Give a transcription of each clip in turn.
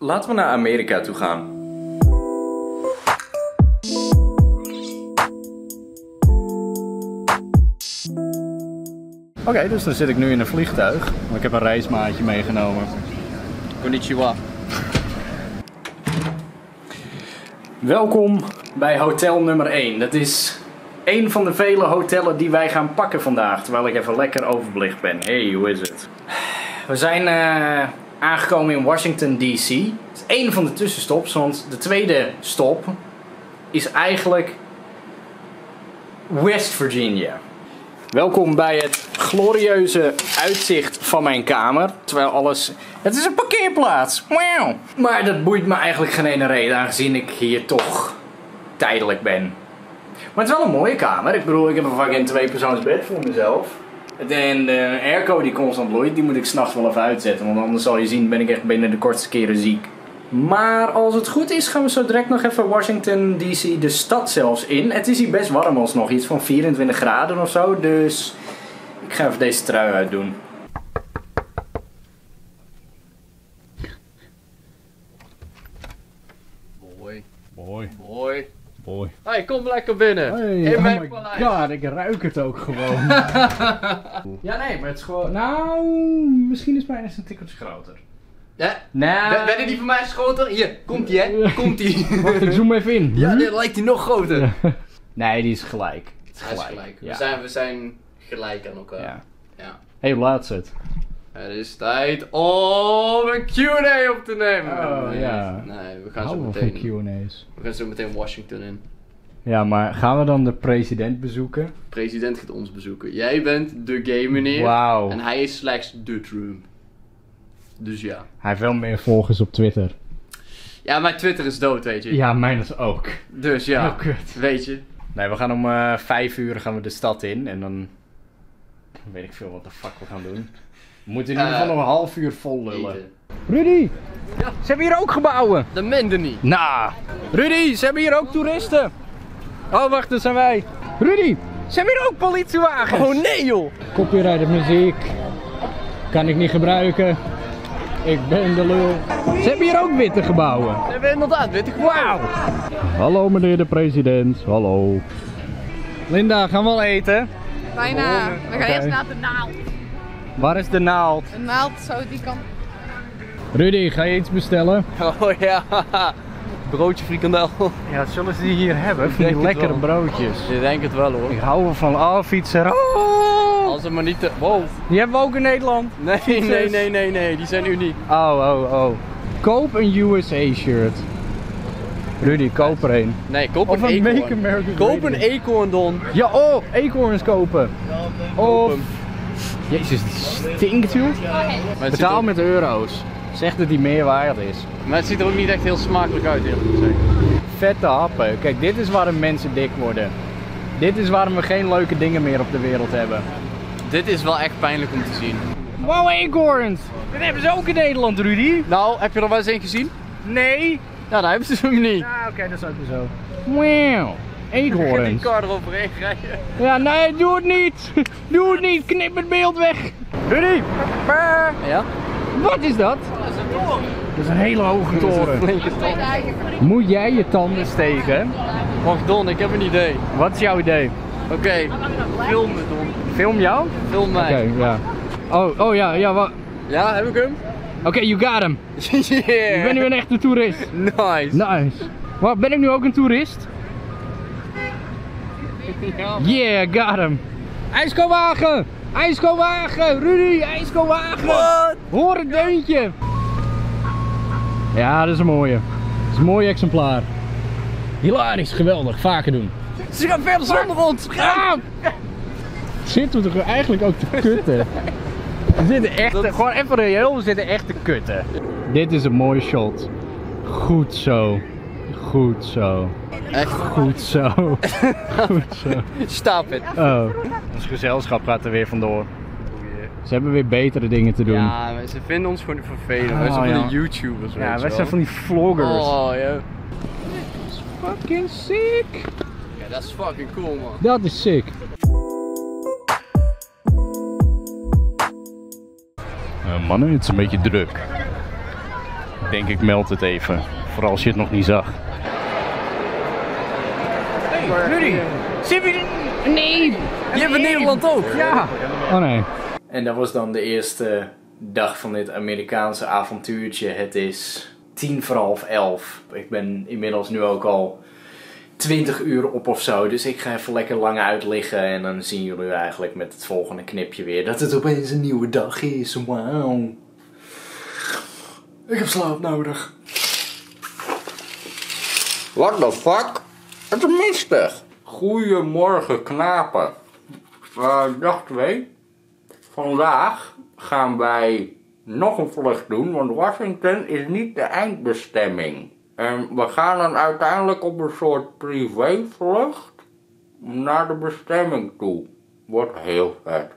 Laten we naar Amerika toe gaan. Oké, dus dan zit ik nu in een vliegtuig. Maar ik heb een reismaatje meegenomen. Konnichiwa. Welkom bij hotel nummer 1. Dat is één van de vele hotellen die wij gaan pakken vandaag. Terwijl ik even lekker overbelicht ben. Hey, hoe is het? We zijn aangekomen in Washington DC. Het is één van de tussenstops, want de tweede stop is eigenlijk West Virginia. Welkom bij het glorieuze uitzicht van mijn kamer. Terwijl alles... Het is een parkeerplaats. Wow. Maar dat boeit me eigenlijk geen ene reden, aangezien ik hier toch tijdelijk ben. Maar het is wel een mooie kamer. Ik bedoel, ik heb een fucking 2-persoonsbed voor mezelf. En de airco die constant bloeit, die moet ik 's nachts wel even uitzetten. Want anders zal je zien, ben ik echt binnen de kortste keren ziek. Maar als het goed is, gaan we zo direct nog even Washington DC, de stad zelfs, in. Het is hier best warm alsnog, iets van 24 graden of zo. Dus ik ga even deze trui uitdoen. Mooi. Hey, kom lekker binnen. Hey, oh my god, ik ruik het ook gewoon. Ja, nee, maar het is gewoon... Nou, misschien is mijn eens een tikkeltje groter. Ja? Nou... Ben je die van mij is groter? Hier, komt die hè? Komt die. Wacht, ik zoom even in. Ja, dit lijkt die nog groter. Ja. Nee, die is gelijk. Hij is gelijk. Ja. We zijn gelijk aan elkaar. Ja. Hey, hoe laat is het? Het is tijd om een Q&A op te nemen. Oh, nee, ja. Nee, we gaan zo Houden meteen... van Q&A's. We gaan zo meteen Washington in. Ja, maar gaan we dan de president bezoeken? De president gaat ons bezoeken. Jij bent de gay meneer. Wauw. En hij is slechts de Trump. Dus ja. Hij heeft wel meer volgers op Twitter. Ja, mijn Twitter is dood, weet je. Ja, mijn is ook. Dus ja, Oh, kut. weet je. Nee, we gaan om 5 uur gaan we de stad in en dan weet ik veel wat de fuck we gaan doen. We moeten in ieder geval nog een half uur vol lullen. Eten. Rudy! Ja. Ze hebben hier ook gebouwen! Dat mende niet. Nou, Rudy, ze hebben hier ook toeristen! Oh, wacht, dat zijn wij! Rudy! Ze hebben hier ook politiewagens! Oh nee joh! Copyrighted muziek. Kan ik niet gebruiken. Ik ben de lul. Ze hebben hier ook witte gebouwen. We hebben inderdaad witte gebouwen. Wauw! Hallo meneer de president, hallo. Linda, gaan we al eten? Bijna. We gaan eerst naar de naald. Waar is de naald? De naald zo die kant. Rudy, ga je iets bestellen? Oh ja, broodje frikandel. Ja, zullen ze die hier hebben? Van denk die het lekkere wel. broodjes. Je denkt het wel hoor. Ik hou wel van fietsen. Oh! Als het maar niet te... Wow. Die hebben we ook in Nederland. Nee, die zijn uniek. Oh. Koop een USA shirt. Rudy, koop er een. Nee, koop Of een een Make eekhoorn. America Koop Great een Again. eekhoorn dan. Ja, eekhoorns kopen. Koop hem. Jezus, die stinkt joh. Betaal met euro's. Zeg dat die meer waard is. Maar het ziet er ook niet echt heel smakelijk uit eerlijk gezegd. Vette happen. Kijk, dit is waarom mensen dik worden. Dit is waarom we geen leuke dingen meer op de wereld hebben. Dit is wel echt pijnlijk om te zien. Wow, eekhoorns! Dat hebben ze ook in Nederland, Rudy. Nou, heb je er wel eens een gezien? Nee. Ja, daar hebben ze hem niet. Ja, oké, dat is ook weer zo. Wow, Die eekhoorns. kar eroverheen rijden. Ja, nee, doe het niet. Doe het niet, knip het beeld weg. Rudy. Ja? Wat is dat? Dat is een hele hoge toren. Flinke toren. Moet jij je tanden steken? Wacht Don, ik heb een idee. Wat is jouw idee? Oké, film me Don. Film jou? Film mij. Oké, ja. Oh ja, wat? Ja, heb ik hem? Oké, you got him. Yeah. Ik ben nu een echte toerist. Nice. Nice. Wat, ben ik nu ook een toerist? Yeah, got him. IJskowagen! IJskowagen! Rudy, IJskowagen! What? Hoor het deuntje! Ja, dat is een mooie. Dat is een mooi exemplaar. Hilarisch, geweldig, vaker doen. Ze gaan verder zonder ons. Ah! Zitten we toch eigenlijk ook te kutten? We zitten echt, gewoon even reëel, we zitten echt te kutten. Dit is een mooie shot. Goed zo. Goed zo. Echt Goed zo. Goed zo. Stop it. Oh. Ons gezelschap gaat er weer vandoor. Ze hebben weer betere dingen te doen. Ja, maar ze vinden ons gewoon vervelend. Oh, wij zijn van ja. de YouTubers, weet Ja, je wij wel. zijn van die vloggers. Oh, ja. Fucking sick. Ja, dat is fucking cool, man. Dat is sick. Mannen, het is een beetje druk. Ik denk ik meld het even. Vooral als je het nog niet zag. Hey, Rudy! Zit je... Nee! Je hebt in Nederland ook! Ja! Oh nee. En dat was dan de eerste dag van dit Amerikaanse avontuurtje. Het is 11:10. Ik ben inmiddels nu ook al 20 uur op of zo. Dus ik ga even lekker lang uitliggen. En dan zien jullie eigenlijk met het volgende knipje weer dat het opeens een nieuwe dag is. Wauw. Ik heb slaap nodig. What the fuck? Het is mistig. Goedemorgen knapen. Dag 2. Vandaag gaan wij nog een vlucht doen, want Washington is niet de eindbestemming. En we gaan dan uiteindelijk op een soort privévlucht naar de bestemming toe. Wordt heel vet.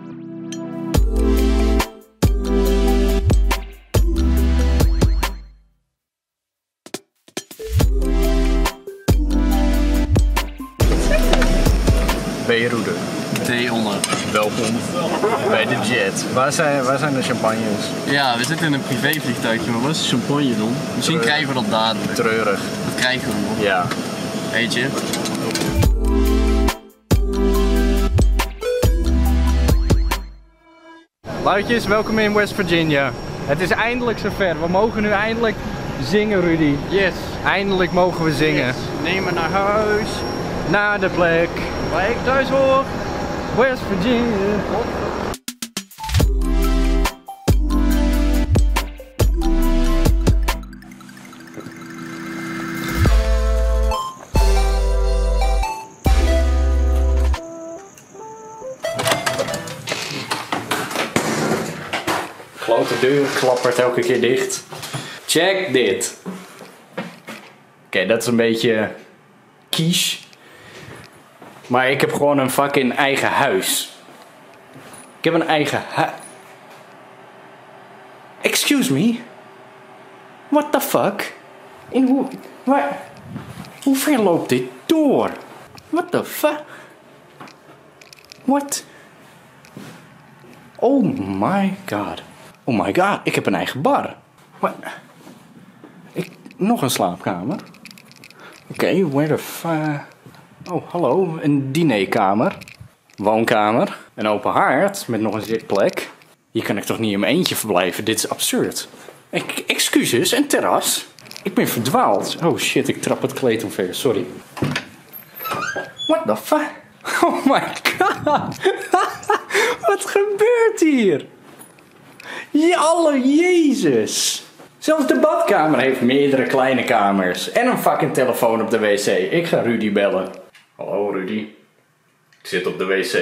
Beirut. Thee onder. Welkom bij de jet. Waar zijn de champagnes? Ja, we zitten in een privévliegtuigje, maar wat is de champagne dan? Misschien krijgen we dat dadelijk. Treurig. Dat krijgen we nog. Ja. Weet je? Luidjes, welkom in West Virginia. Het is eindelijk zover. We mogen nu eindelijk zingen, Rudy. Yes. Eindelijk mogen we zingen. Yes. Neem me naar huis. Naar de plek Waar ik thuis hoor. West Virginia. Grote deur klappert elke keer dicht. Check dit. Oké, dat is een beetje quiche. Maar ik heb gewoon een fucking eigen huis. Ik heb een eigen huis. Excuse me? What the fuck? Hoe ver loopt dit door? What the fuck? What? Oh my god. Oh my god, ik heb een eigen bar. What? Nog een slaapkamer. Oké, where the fuck? Oh, hallo, een dinerkamer. Woonkamer. Een open haard met nog een zitplek. Hier kan ik toch niet in mijn eentje verblijven? Dit is absurd. Excuses, een terras. Ik ben verdwaald. Oh shit, ik trap het kleed omver, sorry. What the fuck? Oh my god. Wat gebeurt hier? Alle Jezus. Zelfs de badkamer heeft meerdere kleine kamers. En een fucking telefoon op de wc. Ik ga Rudy bellen. Hallo Rudy. Ik zit op de wc.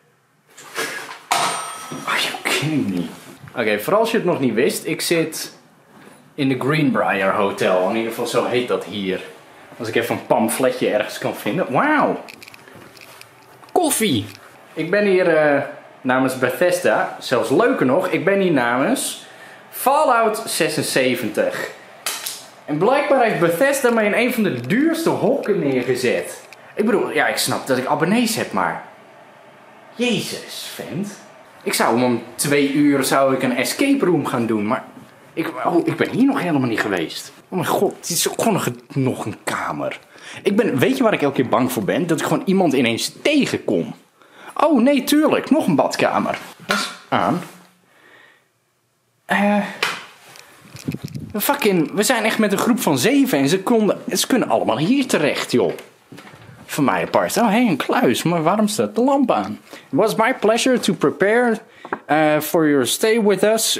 Are you kidding me? Oké, voor als je het nog niet wist. Ik zit in de Greenbrier Hotel. In ieder geval zo heet dat hier. Als ik even een pamfletje ergens kan vinden. Wauw. Koffie. Ik ben hier namens Bethesda. Zelfs leuker nog. Ik ben hier namens Fallout 76. En blijkbaar heeft Bethesda mij in een van de duurste hokken neergezet. Ik bedoel, ja, ik snap dat ik abonnees heb, maar... Jezus, vent. Ik zou om 2 uur een escape room gaan doen, maar... Ik ben hier nog helemaal niet geweest. Oh mijn god, het is ook gewoon nog een kamer. Weet je waar ik elke keer bang voor ben? Dat ik gewoon iemand ineens tegenkom. Oh nee, tuurlijk, nog een badkamer. Dat is aan. We zijn echt met een groep van 7 en ze kunnen allemaal hier terecht, joh. Van mij apart. Oh, hey, een kluis. Maar waarom staat de lamp aan? It was my pleasure to prepare for your stay with us.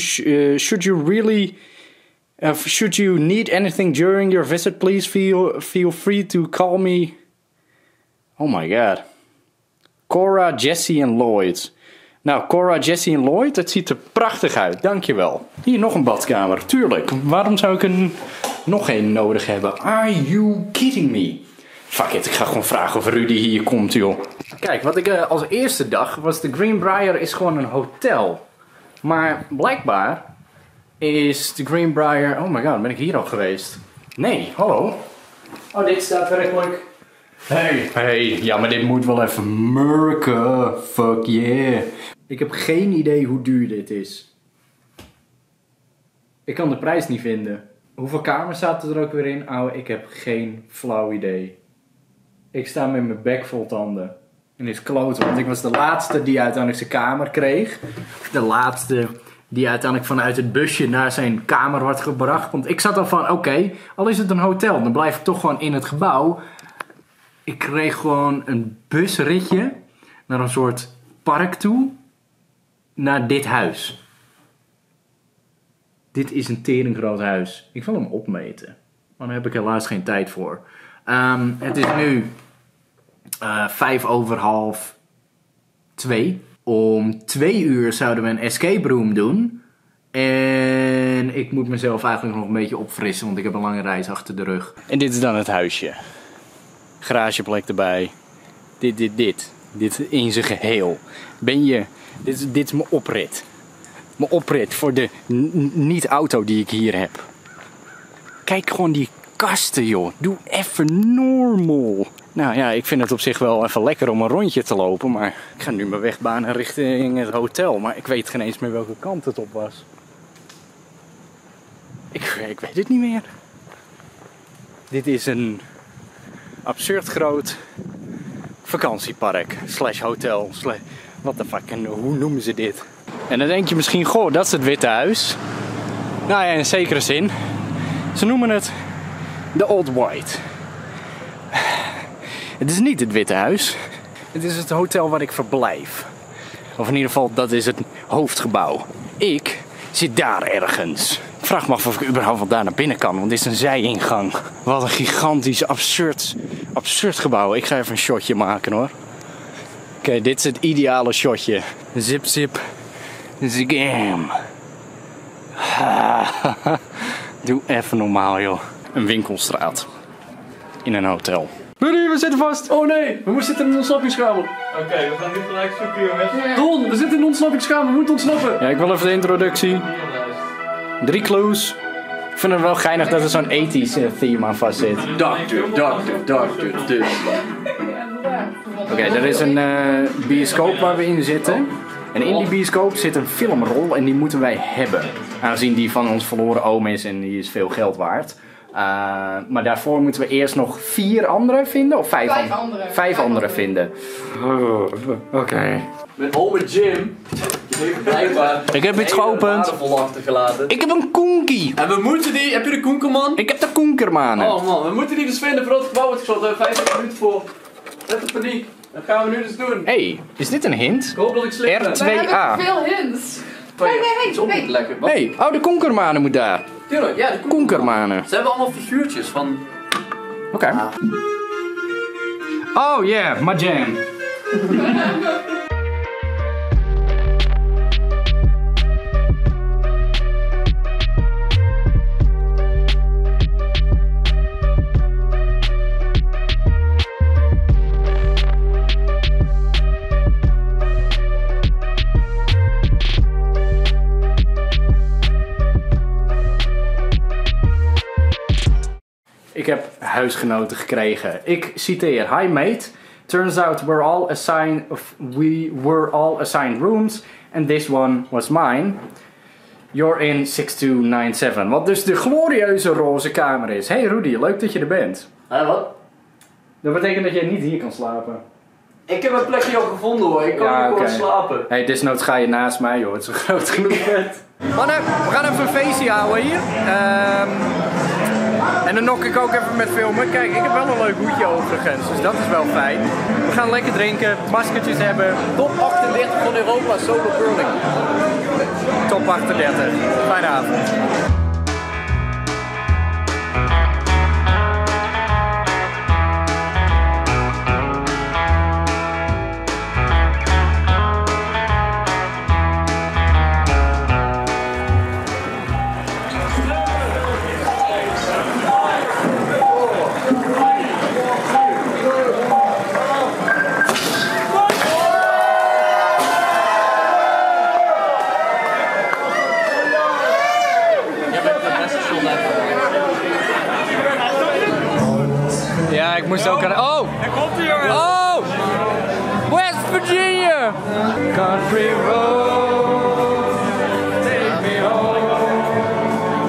Should you need anything during your visit, please feel free to call me. Oh my god. Cora, Jesse en Lloyd. Nou, Cora, Jesse en Lloyd, het ziet er prachtig uit. Dankjewel. Hier nog een badkamer. Tuurlijk. Waarom zou ik nog één nodig hebben? Are you kidding me? Fuck it, ik ga gewoon vragen of Rudy hier komt, joh. Kijk, wat ik als eerste dacht was de Greenbrier is gewoon een hotel. Maar blijkbaar is de Greenbrier... Oh my god, ben ik hier al geweest? Nee, hallo. Oh, dit staat werkelijk... Hey, ja, maar dit moet wel even merken. Fuck yeah. Ik heb geen idee hoe duur dit is. Ik kan de prijs niet vinden. Hoeveel kamers zaten er ook weer in? Oh, ik heb geen flauw idee. Ik sta met mijn bek vol tanden. En dit is kloten, want ik was de laatste die uiteindelijk zijn kamer kreeg. De laatste die uiteindelijk vanuit het busje naar zijn kamer wordt gebracht. Want ik zat al van, oké, al is het een hotel, dan blijf ik toch gewoon in het gebouw. Ik kreeg gewoon een busritje naar een soort park toe. Naar dit huis. Dit is een teringgroot huis. Ik wil hem opmeten. Maar daar heb ik helaas geen tijd voor. Het is nu 2:55. Om 2 uur zouden we een escape room doen. En ik moet mezelf eigenlijk nog een beetje opfrissen, want ik heb een lange reis achter de rug. En dit is dan het huisje. Garageplek erbij. Dit in zijn geheel. Dit is mijn oprit. Mijn oprit voor de niet-auto die ik hier heb. Kijk gewoon die kasten, joh. Doe even normal. Nou ja, ik vind het op zich wel even lekker om een rondje te lopen. Maar ik ga nu mijn weg banen richting het hotel. Maar ik weet geen eens meer welke kant het op was. Ik weet het niet meer. Dit is een absurd groot vakantiepark. / hotel. What the fuck, en hoe noemen ze dit? En dan denk je misschien, goh, dat is het Witte Huis. Nou ja, in zekere zin. Ze noemen het de Old White. Het is niet het Witte Huis. Het is het hotel waar ik verblijf. Of in ieder geval, dat is het hoofdgebouw. Ik zit daar ergens. Ik vraag me af of ik überhaupt wel daar naar binnen kan, want dit is een zijingang. Wat een gigantisch, absurd gebouw. Ik ga even een shotje maken, hoor. Oké, dit is het ideale shotje. Zip, zip. Zigam. Doe even normaal, joh. Een winkelstraat. In een hotel. Buddy, we zitten vast! Oh nee, we zitten in een ontsnappingskamer. Oké, we gaan nu gelijk zoeken, jongens. Don, we zitten in een ontsnappingskamer, we moeten ontsnappen. Ja, ik wil even de introductie. 3 clues. Ik vind het wel geinig dat er zo'n 80s theme aan vast zit. Doctor. Oké, er is een bioscoop waar we in zitten. En in die bioscoop zit een filmrol en die moeten wij hebben. Aangezien die van ons verloren oom is en die is veel geld waard. Maar daarvoor moeten we eerst nog 4 andere vinden? Of 5 andere? 5 andere vinden. Oké. Met ome Jim. Blijkbaar. Ik heb iets geopend. Ik heb een koenkie. En we moeten die... Heb je de koenkerman? Ik heb de koenkermanen. Oh man, we moeten die dus vinden voordat het gebouw wordt gesloten. We hebben 25 minuten voor. Let op paniek. Dat gaan we nu dus doen. Hey, is dit een hint? Ik hoop dat ik slim ben. R2A. We hebben veel hints. Nee. Lekker. Hey, oh, de koenkermanen moet daar. Tuurlijk, ja, de Koenkermanen. Ze hebben allemaal figuurtjes van... Oké. Oh yeah, my jam. Ik heb huisgenoten gekregen. Ik citeer. Hi mate. Turns out we were all assigned rooms. And this one was mine. You're in 6297. Wat dus de glorieuze roze kamer is. Hey Rudy, leuk dat je er bent. Wat? Dat betekent dat je niet hier kan slapen. Ik heb een plekje al gevonden hoor. Ik kan Ja, niet gewoon oké. slapen. Hey, desnoods ga je naast mij joh. Het is een groot genoeg bed. Mannen, we gaan even een feestje houden hier. En dan nok ik ook even met filmen. Kijk, ik heb wel een leuk hoedje overigens, dus dat is wel fijn. We gaan lekker drinken, maskertjes hebben. Top 38 van Europa solo curling. Top 38. Fijne avond. Ja, ik moest ook aan... Oh! Daar komt hij, jongen! Oh! West Virginia! Country road, take me home.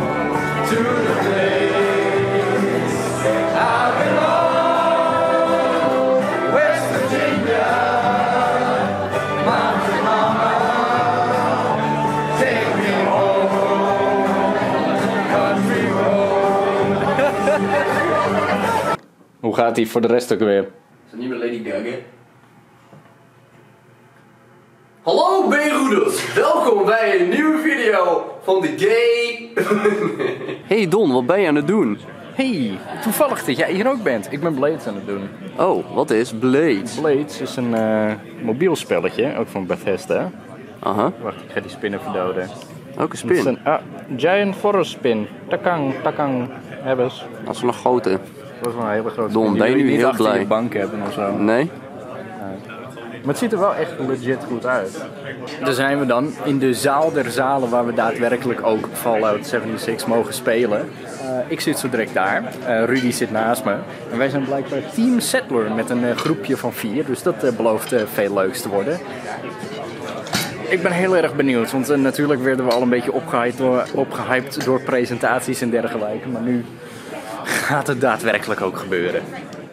gaat hij voor de rest ook weer? Is dat niet meer Lady Gaga? Hallo B-roeders, welkom bij een nieuwe video van de Gay. Hey Don, wat ben je aan het doen? Hey, toevallig dat jij hier ook bent. Ik ben Blades aan het doen. Oh, wat is Blades? Blades is een mobiel spelletje, ook van Bethesda. Aha, Wacht, ik ga die spinnen verdoden. ook een Het is spin. een Giant Forest Spin. Takang, hebben ze. Dat is een grote. Dat is wel een hele grote Don, spin. Die ben je wil nu niet heel achter blij? je bank hebben of zo. Nee? Maar het ziet er wel echt legit goed uit. Daar zijn we dan in de zaal der zalen waar we daadwerkelijk ook Fallout 76 mogen spelen. Ik zit zo direct daar. Rudy zit naast me. En wij zijn blijkbaar Team Settler met een groepje van 4. Dus dat belooft veel leuks te worden. Ik ben heel erg benieuwd, want natuurlijk werden we al een beetje opgehyped door presentaties en dergelijke. Maar nu gaat het daadwerkelijk ook gebeuren.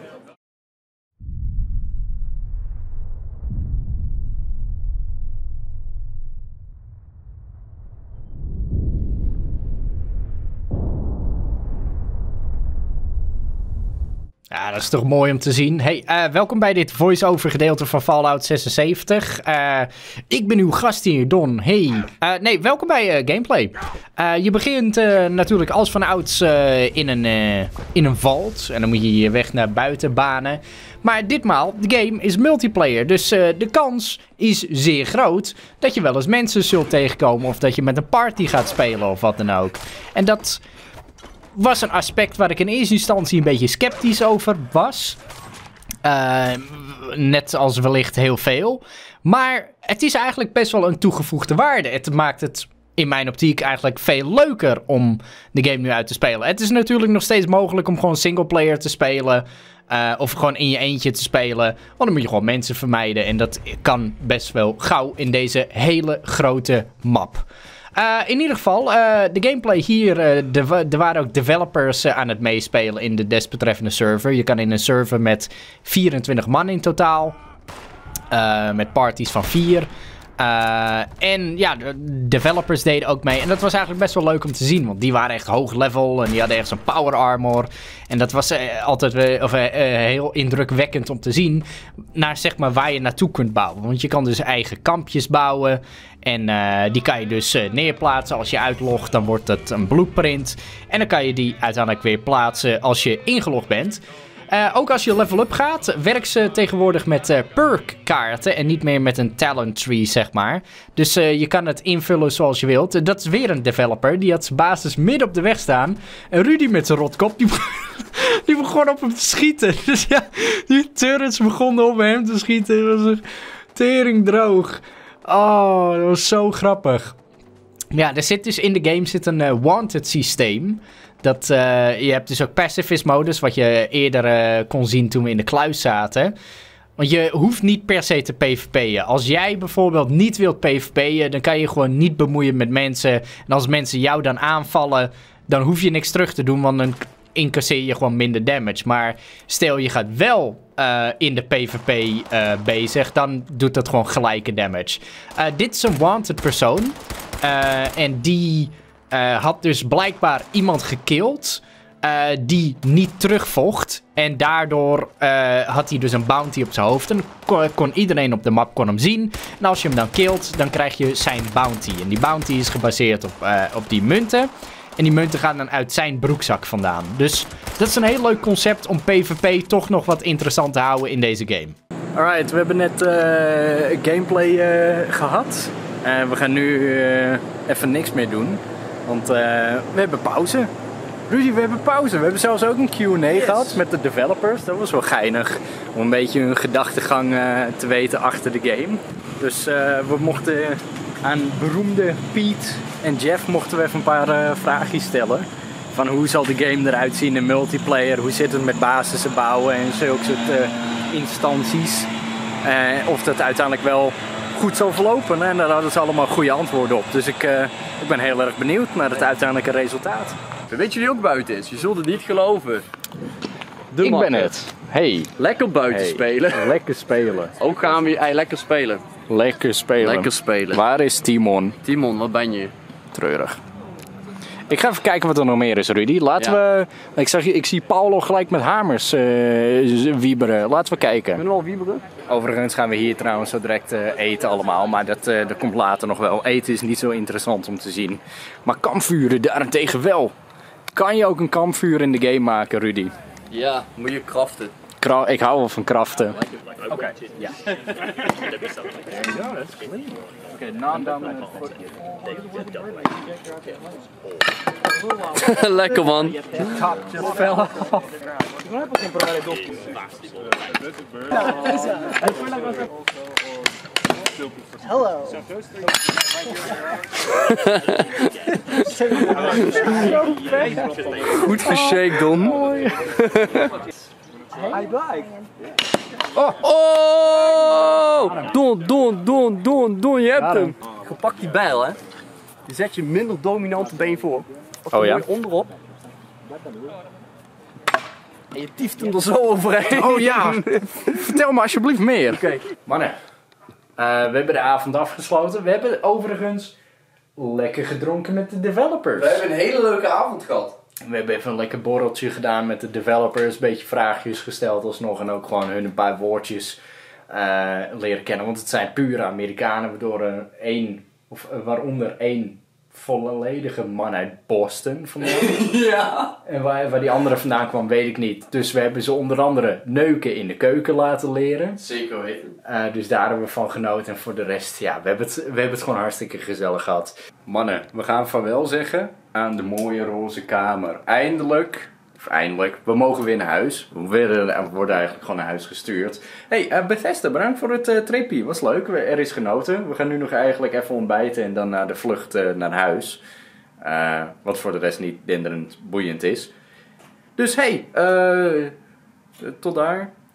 Ja, dat is toch mooi om te zien. Hey, welkom bij dit voice-over gedeelte van Fallout 76. Ik ben uw gast hier, Don. Hey. Welkom bij Gameplay. Je begint natuurlijk als vanouds in een vault. En dan moet je je weg naar buiten banen. Maar ditmaal, de game is multiplayer. Dus de kans is zeer groot dat je wel eens mensen zult tegenkomen. Of dat je met een party gaat spelen of wat dan ook. En dat was een aspect waar ik in eerste instantie een beetje sceptisch over was. Net als wellicht heel veel. Maar het is eigenlijk best wel een toegevoegde waarde. Het maakt het in mijn optiek eigenlijk veel leuker om de game nu uit te spelen. Het is natuurlijk nog steeds mogelijk om gewoon singleplayer te spelen. Of gewoon in je eentje te spelen. Want dan moet je gewoon mensen vermijden. En dat kan best wel gauw in deze hele grote map. In ieder geval, de gameplay hier, er waren ook developers aan het meespelen in de desbetreffende server. Je kan in een server met 24 man in totaal, met parties van 4. En ja, de developers deden ook mee. En dat was eigenlijk best wel leuk om te zien. Want die waren echt hoog level. En die hadden echt zo'n power armor. En dat was altijd heel indrukwekkend om te zien. Naar zeg maar waar je naartoe kunt bouwen. Want je kan dus eigen kampjes bouwen. En die kan je dus neerplaatsen. Als je uitlogt, dan wordt het een blueprint. En dan kan je die uiteindelijk weer plaatsen als je ingelogd bent. Ook als je level up gaat, werkt ze tegenwoordig met perk kaarten en niet meer met een talent tree, zeg maar. Dus je kan het invullen zoals je wilt. Dat is weer een developer, die had zijn basis midden op de weg staan. En Rudy met zijn rotkop, die begon op hem te schieten. Dus ja, die turrets begonnen op hem te schieten. Dat was echt tering droog. Oh, dat was zo grappig. Ja, er zit dus in de game een wanted systeem. Je hebt dus ook pacifist modus, wat je eerder kon zien toen we in de kluis zaten. Want je hoeft niet per se te PvP'en. Als jij bijvoorbeeld niet wilt PvP'en, dan kan je gewoon niet bemoeien met mensen. En als mensen jou dan aanvallen, dan hoef je niks terug te doen, want dan incasseer je gewoon minder damage. Maar stel je gaat wel in de PvP bezig, dan doet dat gewoon gelijke damage. Dit is een wanted persoon. En die had dus blijkbaar iemand gekild die niet terugvocht. En daardoor had hij dus een bounty op zijn hoofd. En kon iedereen op de map hem zien. En als je hem dan killt, dan krijg je zijn bounty. En die bounty is gebaseerd op die munten. En die munten gaan dan uit zijn broekzak vandaan. Dus dat is een heel leuk concept om PvP toch nog wat interessant te houden in deze game. Alright, we hebben net gameplay gehad. We gaan nu even niks meer doen. Want we hebben pauze. Rudy, we hebben pauze. We hebben zelfs ook een Q&A gehad met de developers. Dat was wel geinig om een beetje hun gedachtegang te weten achter de game. Dus we mochten aan beroemde Pete en Jeff mochten we even een paar vraagjes stellen. Van hoe zal de game eruit zien in multiplayer? Hoe zit het met basissen bouwen en zulke soort instanties? Of dat uiteindelijk wel goed zal verlopen. En daar hadden ze allemaal goede antwoorden op. Dus ik ben heel erg benieuwd naar het uiteindelijke resultaat. Weet je wie ook buiten is? Je zult het niet geloven. Ik ben het. Hey. Lekker buiten spelen. Lekker spelen. Ook gaan we lekker spelen. Lekker spelen. Lekker spelen. Waar is Timon? Timon, wat ben je? Treurig. Ik ga even kijken wat er nog meer is, Rudy. Laten we... Ik zie Paulo gelijk met hamers wieberen. Laten we kijken. Ben je al wieberen? Overigens gaan we hier trouwens zo direct eten allemaal. Maar dat komt later nog wel. Eten is niet zo interessant om te zien. Maar kampvuren daarentegen wel. Kan je ook een kampvuur in de game maken, Rudy? Ja, moet je craften. Ik hou wel van craften. Oké, ja. Lekker man. Hello. Goed geshaked, Don. I like. Oh! Don, je hebt hem. Gepakt die bijl, hè. Je zet je minder dominante been voor. Oh ja? Mooi onderop. En je tieft hem er zo overheen. Oh ja, vertel me alsjeblieft meer. Oké. Mannen, we hebben de avond afgesloten. We hebben overigens lekker gedronken met de developers. We hebben een hele leuke avond gehad. We hebben even een lekker borreltje gedaan met de developers. Een beetje vraagjes gesteld alsnog. En ook gewoon hun een paar woordjes leren kennen. Want het zijn pure Amerikanen. Waaronder één volledige man uit Boston vandaag. Ja. En waar die andere vandaan kwam, weet ik niet. Dus we hebben ze onder andere neuken in de keuken laten leren. Zeker weten. Dus daar hebben we van genoten. En voor de rest, ja, we hebben het gewoon hartstikke gezellig gehad. Mannen, we gaan vaarwel zeggen aan de mooie roze kamer. Eindelijk, we mogen weer naar huis. We worden eigenlijk gewoon naar huis gestuurd. Hey, Bethesda, bedankt voor het tripje. Was leuk, er is genoten. We gaan nu nog eigenlijk even ontbijten en dan naar de vlucht naar huis. Wat voor de rest niet denderend boeiend is. Dus hey, tot daar.